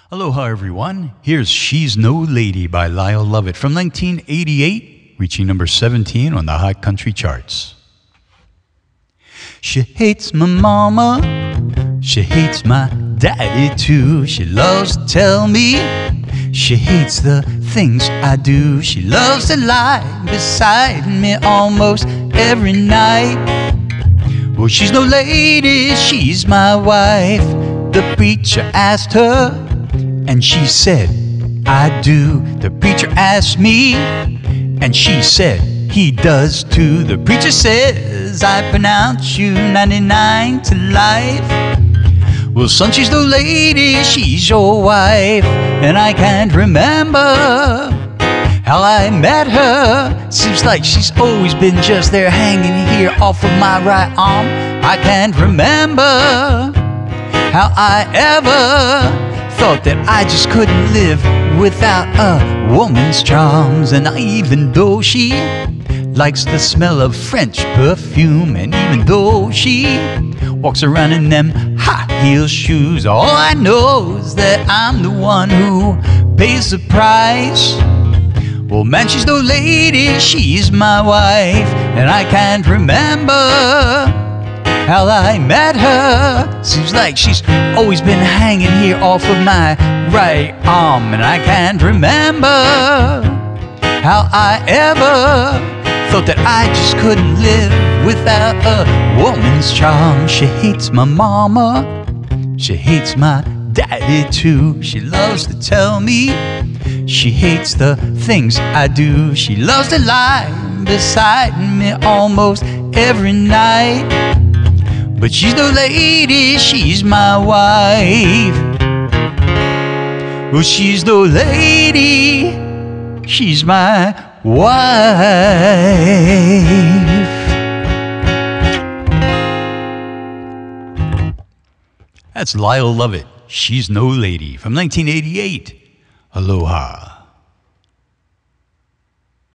Aloha, everyone. Here's She's No Lady by Lyle Lovett from 1988, reaching number 17 on the Hot Country charts. She hates my mama, she hates my daddy too. She loves to tell me she hates the things I do. She loves to lie beside me almost every night. Well, she's no lady, she's my wife. The preacher asked her, and she said, I do. The preacher asked me, and she said, he does too. The preacher says, I pronounce you 99 to life. Well, son, she's no lady, she's your wife. And I can't remember how I met her. Seems like she's always been just there hanging here off of my right arm. I can't remember how I ever thought that I just couldn't live without a woman's charms. And even though she likes the smell of French perfume, and even though she walks around in them high heel shoes, all I know is that I'm the one who pays the price. Well, man, she's no lady, she's my wife. And I can't remember how I met her. Seems like she's always been hanging here off of my right arm. And I can't remember how I ever thought that I just couldn't live without a woman's charm. She hates my mama, she hates my daddy too. She loves to tell me she hates the things I do. She loves to lie beside me almost every night. But she's no lady, she's my wife. Well, she's no lady, she's my wife. That's Lyle Lovett, She's No Lady, from 1988. Aloha.